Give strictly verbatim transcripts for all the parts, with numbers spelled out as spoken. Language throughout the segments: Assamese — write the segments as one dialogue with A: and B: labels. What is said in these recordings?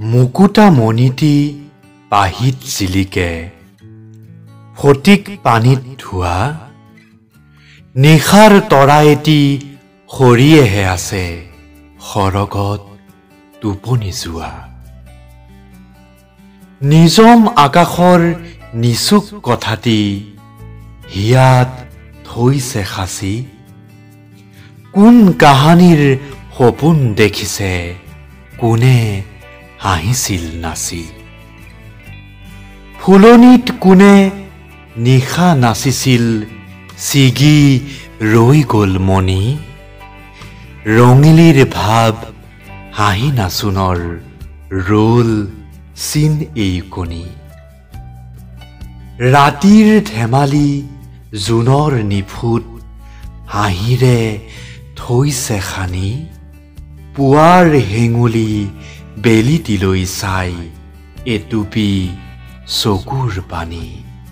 A: মুকুতা মণিটি পাহিত জিলিকে ফটিক পানীত ধোৱা নিশাৰ তৰা এটি সৰিয়েহে আছে সৰগত টোপনি যোৱা নিজম আকাশৰ নিচুক কথাটি হিয়াত থৈছে সাঁচি কোন কাহানীৰ সপোন দেখিছে কোনে হাঁহিছিল নাচি ফুলনিত কোনে নিশা নাচিছিল ছিগি ৰৈ গ'ল মণি ৰঙিলীৰ ভাৱ হাঁহি নাচোনৰ ৰোল চিন এই কণী ৰাতিৰ ধেমালি জোনৰ নিফুট হাঁহিৰে থৈছে খানি পুৱাৰ হেঙুলি বেলিটিলৈ চাই এটুপি চকুৰ পানী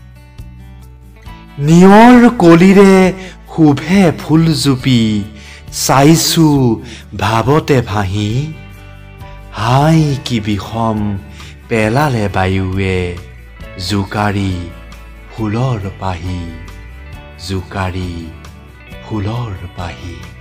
A: নিয়ৰ কলিৰে শুভে ফুলজুপি চাইছো ভাবতে ভাহি হাই কি বিষম পেলালে বায়ুৱে জোকাৰি ফুলৰ পাহি জোকাৰি ফুলৰ পাহি